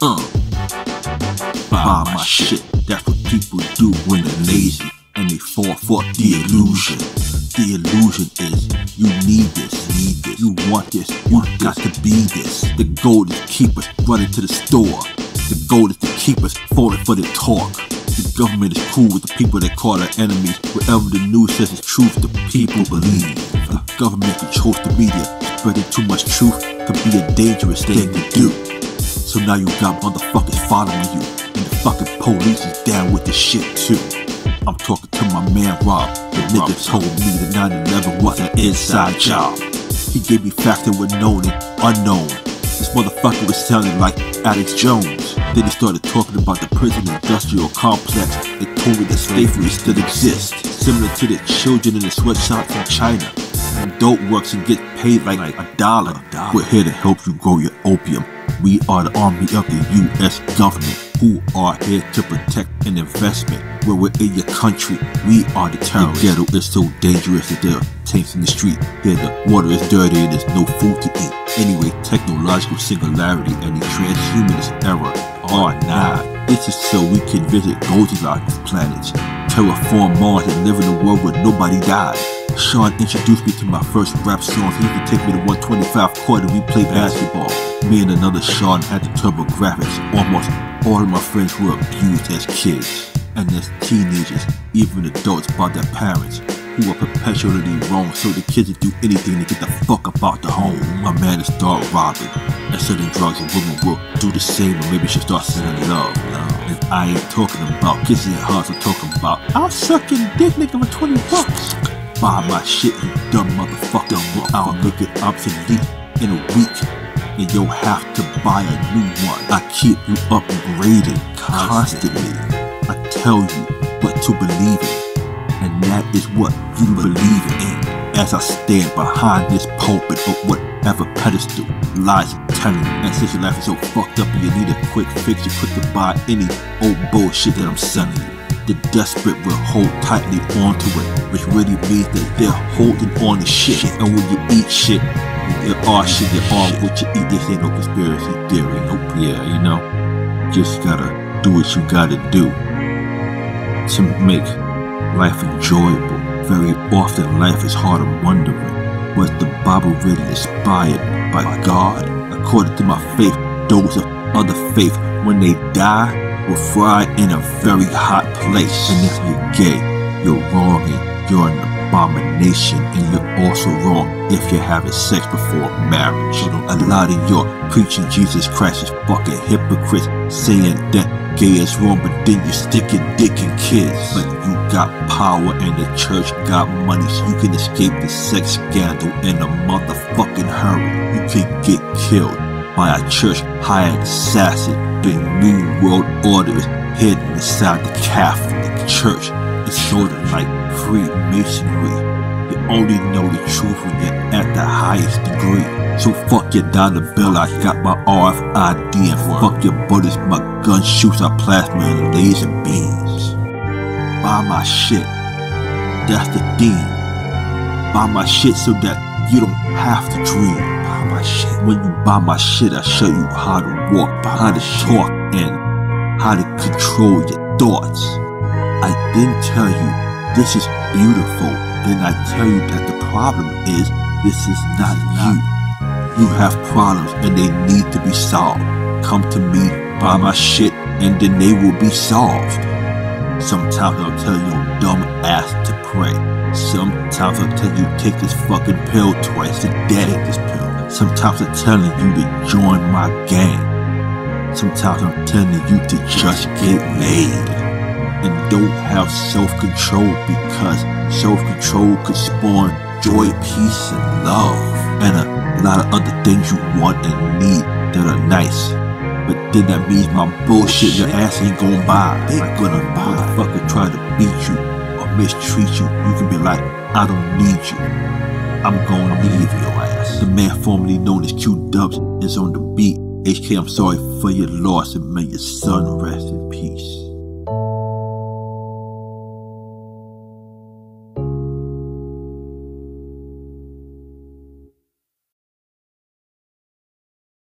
Buy my shit. That's what people do when they're lazy and they fall for the illusion. The illusion is you need this, you want this, you got to be this. The goal is to keep us running to the store. The goal is to keep us falling for the talk. The government is cool with the people they call their enemies. Wherever the news says it's truth, the people believe. The government controls the media. Spreading too much truth could be a dangerous thing to do. So now you got motherfuckers following you, and the fucking police is down with the shit too. I'm talking to my man Rob. The nigga told me that 9/11 was an inside job. He gave me facts that were known and unknown. This motherfucker was sounding like Alex Jones. Then he started talking about the prison industrial complex and told me that slavery still exists, similar to the children in the sweatshops in China. Adult works and gets paid like $1. We're here to help you grow your opium. We are the army of the U.S. government, who are here to protect an investment. Where we're in your country, we are the terrorists. The ghetto is so dangerous that there are tanks in the street. Here the water is dirty and there's no food to eat. Anyway, technological singularity and the transhumanist era are not. This is so we can visit Goldilocks planets, terraform Mars, and live in a world where nobody died. Sean introduced me to my first rap songs. He could take me to 125 court and we play basketball. Me and another Sean had the TurboGrafx. Almost all of my friends were abused as kids. And as teenagers, even adults by their parents, who were perpetually wrong, so the kids would do anything to get the fuck up out the home. My man would start robbing and selling drugs, and women will do the same, or maybe she'll start selling love. And I ain't talking about kissing and hugs, I'm talking about I'll suck your dick, nigga, for $20. Buy my shit, you dumb motherfucker, or I'll make it obsolete in a week, and you'll have to buy a new one. I keep you upgraded constantly. I tell you what to believe in, and that is what you believe in. As I stand behind this pulpit or whatever pedestal lies telling you, and since your life is so fucked up and you need a quick fix, you're quick to buy any old bullshit that I'm selling you. The desperate will hold tightly onto it, which really means that they're holding on to shit. And when you eat shit, you are shit, you are what you eat. This ain't no conspiracy theory, nope. Yeah, you know, just gotta do what you gotta do to make life enjoyable. Very often life is hard. I'm wondering, was the Bible really inspired by God? According to my faith, those of other faith, when they die, will fry in a very hot place. And if you're gay, you're wrong and you're an abomination. And you're also wrong if you're having sex before marriage. You know, a lot of your preaching Jesus Christ is fucking hypocrites, saying that gay is wrong, but then you stick your dick in kids. But you got power and the church got money, so you can escape the sex scandal in a motherfucking hurry. You can get killed by a church hired assassin. The New World Order is hidden inside the Catholic Church. It's sort of like Freemasonry. You only know the truth when you're at the highest degree. So fuck your dollar bill, I got my RFID, and fuck your bullets, my gun shoots are plasma and laser beams. Buy my shit, that's the theme. Buy my shit so that you don't have to dream. Buy my shit. When you buy my shit, I show you how to walk, how to talk, and how to control your thoughts. I then tell you, this is beautiful. Then I tell you that the problem is, this is not you. You have problems and they need to be solved. Come to me, buy my shit, and then they will be solved. Sometimes I'll tell your dumb ass to pray. Sometimes I'll tell you take this fucking pill twice a day. Take this pill. Sometimes I'm telling you to join my gang. Sometimes I'm telling you to just get laid. And don't have self-control, because self-control could spawn joy, peace, and love. And a lot of other things you want and need that are nice. But then that means my bullshit your ass ain't gonna buy. Ain't gonna motherfucker try to beat you or mistreat you. You can be like, I don't need you. I'm gonna leave your ass. The man formerly known as Q-Dubs is on the beat. HK, I'm sorry for your loss, and may your son rest in peace.